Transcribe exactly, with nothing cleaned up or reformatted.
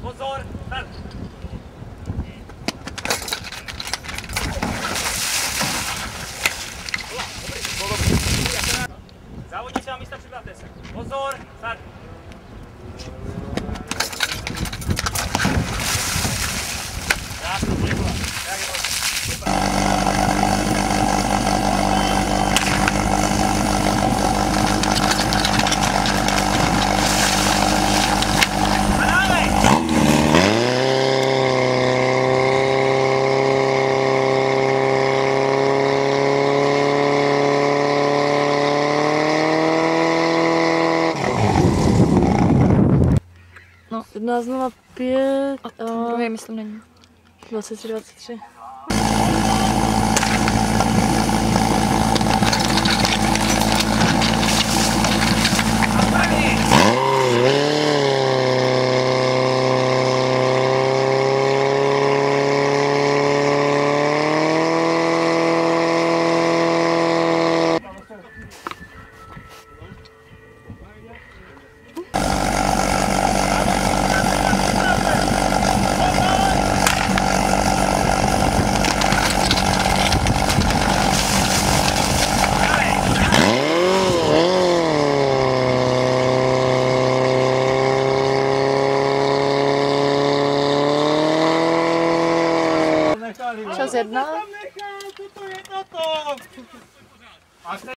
Pozor, tak. Závodníci na místa, připravte se. Pozor, tak. Krásný, děkuji. Tak je to. No. sedmnáct nula pět a druhý myslím není. dvacet tři dvacet tři. Čas jedna.